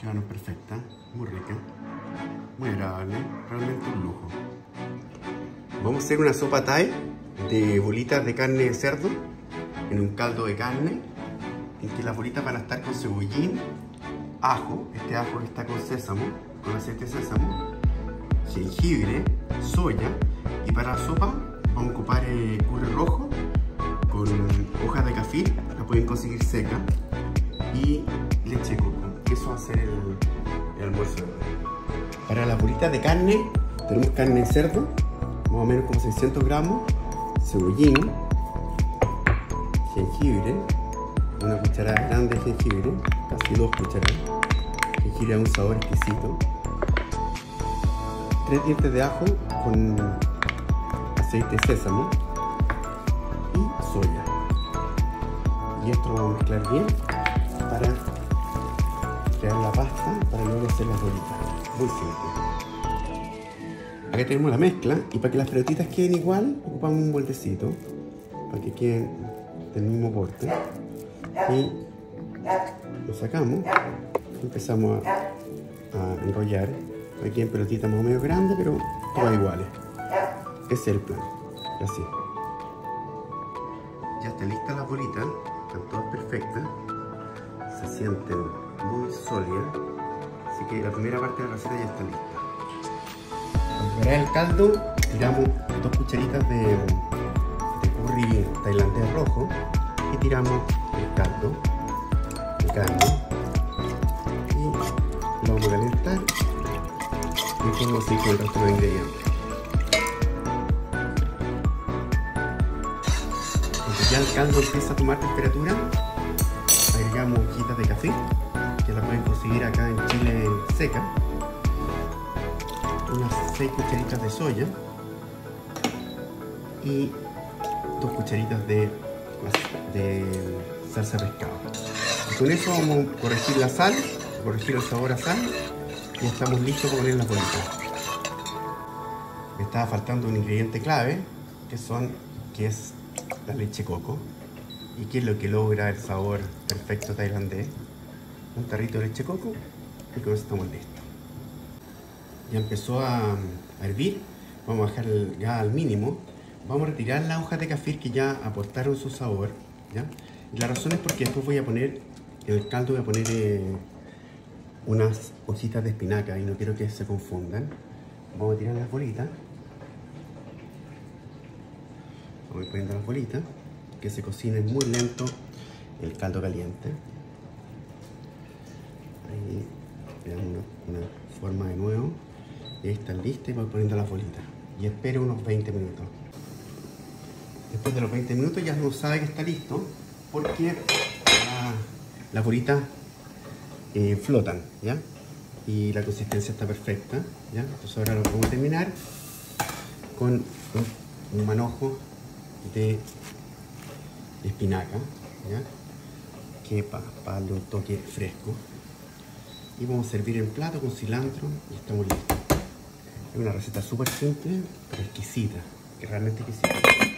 Quedaron perfectas, muy rica, muy agradable, realmente un lujo. Vamos a hacer una sopa Thai de bolitas de carne de cerdo en un caldo de carne, en que las bolitas van a estar con cebollín, ajo, este ajo está con sésamo, con aceite de sésamo, jengibre, soya, y para la sopa vamos a ocupar curry rojo con hojas de café, la pueden conseguir seca, y leche de coco. Eso va a ser el almuerzo de hoy. Para las bolitas de carne tenemos carne de cerdo, más o menos como 600 gramos, cebollín, jengibre, una cucharada grande de jengibre, casi 2 cucharadas. Jengibre da un sabor exquisito. 3 dientes de ajo con aceite de sésamo y soya. Y esto lo vamos a mezclar bien para crear la pasta para luego hacer las bolitas. Muy simple. Acá tenemos la mezcla, y para que las pelotitas queden igual ocupamos un moldecito para que queden del mismo porte, y lo sacamos y empezamos a enrollar. Aquí queden pelotitas más o menos grandes, pero todas iguales. Ese es el plan. Y así. Ya están listas las bolitas, están todas perfectas, se sienten muy sólidas, así que la primera parte de la receta ya está lista. Para preparar el caldo tiramos 2 cucharitas de curry tailandés rojo y tiramos el caldo de carne y lo vamos a calentar, y después vamos a seguir con el resto de los ingredientes. Cuando ya el caldo empieza a tomar temperatura, agregamos hojitas de café, que la pueden conseguir acá en Chile seca, unas 6 cucharitas de soya y 2 cucharitas de salsa de pescado. Y con eso vamos a corregir la sal, corregir el sabor a sal, y estamos listos para poner las bolitas. Me estaba faltando un ingrediente clave, que es la leche coco, y que es lo que logra el sabor perfecto tailandés. Un tarrito de leche coco, y con eso estamos listos. Ya empezó a hervir, vamos a dejar el gas al mínimo. Vamos a retirar las hojas de café que ya aportaron su sabor, ¿ya? Y la razón es porque después voy a poner, en el caldo voy a poner unas hojitas de espinaca, y no quiero que se confundan. Vamos a tirar las bolitas. Voy poniendo las bolitas, que se cocinen muy lento el caldo caliente. Ahí le damos una forma de nuevo, y ahí están listas, y voy poniendo las bolitas. Y espero unos 20 minutos. Después de los 20 minutos ya uno sabe que está listo, porque las bolitas flotan, ¿ya? Y la consistencia está perfecta, ¿ya? Entonces ahora lo vamos a terminar con un manojo de espinaca, ¿ya? Que para darle un toque fresco. Y vamos a servir en plato con cilantro, y estamos listos. Es una receta súper simple, pero exquisita, que realmente exquisita.